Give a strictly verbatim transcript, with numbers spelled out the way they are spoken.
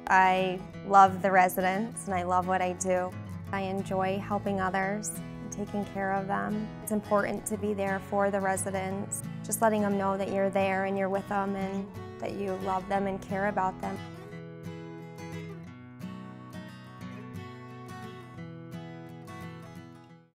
I love the residents and I love what I do. I enjoy helping others and taking care of them. It's important to be there for the residents, just letting them know that you're there and you're with them and that you love them and care about them.